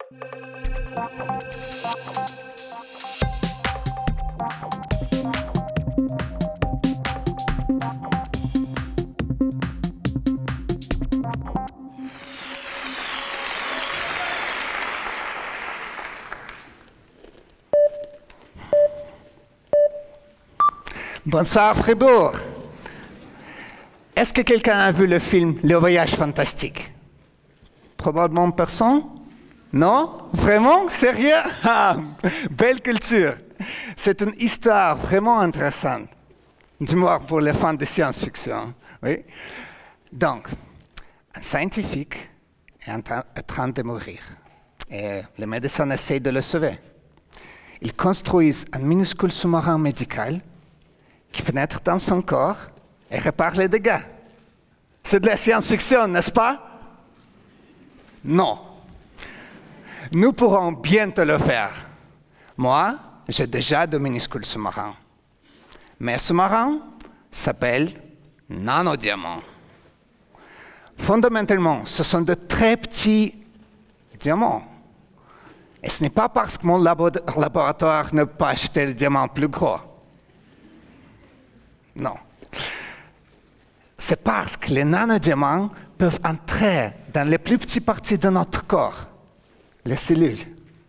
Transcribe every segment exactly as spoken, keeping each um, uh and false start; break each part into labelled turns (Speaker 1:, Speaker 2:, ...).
Speaker 1: Bonsoir Fribourg. Est-ce que quelqu'un a vu le film Le Voyage Fantastique? Probablement personne? Non? Vraiment? Sérieux? Ah, belle culture. C'est une histoire vraiment intéressante. Du moins pour les fans de science-fiction. Oui. Donc, un scientifique est en train de mourir. Et les médecins essayent de le sauver. Ils construisent un minuscule sous-marin médical qui pénètre dans son corps et répare les dégâts. C'est de la science-fiction, n'est-ce pas? Non. Nous pourrons bientôt le faire. Moi, j'ai déjà de minuscules sous-marins. Mes sous-marins s'appellent nanodiamants. Fondamentalement, ce sont de très petits diamants. Et ce n'est pas parce que mon labo laboratoire ne peut pas acheter le diamant plus gros. Non. C'est parce que les nanodiamants peuvent entrer dans les plus petites parties de notre corps, les cellules.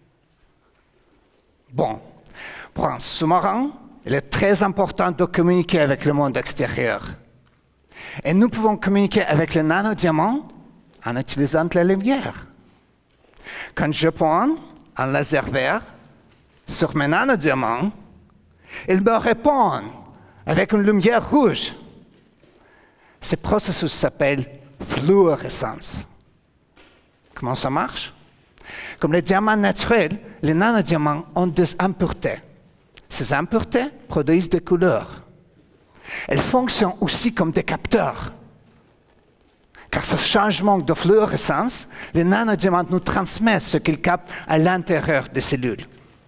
Speaker 1: Bon, pour un sous-marin, il est très important de communiquer avec le monde extérieur. Et nous pouvons communiquer avec les nanodiamants en utilisant de la lumière. Quand je pointe un laser vert sur mes nanodiamants, ils me répondent avec une lumière rouge. Ce processus s'appelle fluorescence. Comment ça marche? Comme les diamants naturels, les nanodiamants ont des impuretés. Ces impuretés produisent des couleurs. Elles fonctionnent aussi comme des capteurs. Car ce changement de fluorescence, les nanodiamants nous transmettent ce qu'ils captent à l'intérieur des cellules.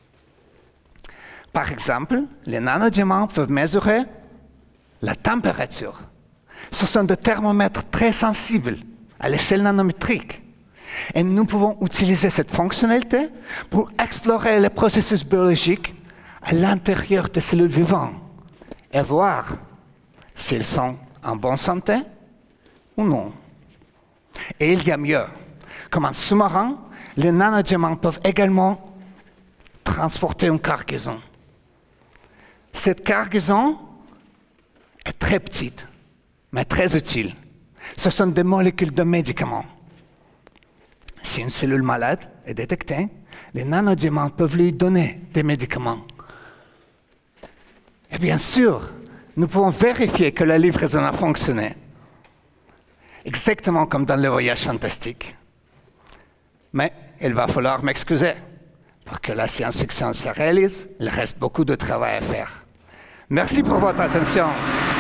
Speaker 1: Par exemple, les nanodiamants peuvent mesurer la température. Ce sont des thermomètres très sensibles à l'échelle nanométrique. Et nous pouvons utiliser cette fonctionnalité pour explorer les processus biologiques à l'intérieur des cellules vivantes et voir s'ils sont en bonne santé ou non. Et il y a mieux. Comme un sous-marin, les nanodiamants peuvent également transporter une cargaison. Cette cargaison est très petite, mais très utile. Ce sont des molécules de médicaments. Si une cellule malade est détectée, les nanodiamants peuvent lui donner des médicaments. Et bien sûr, nous pouvons vérifier que la livraison a fonctionné. Exactement comme dans le voyage fantastique. Mais il va falloir m'excuser. Pour que la science-fiction se réalise, il reste beaucoup de travail à faire. Merci pour votre attention.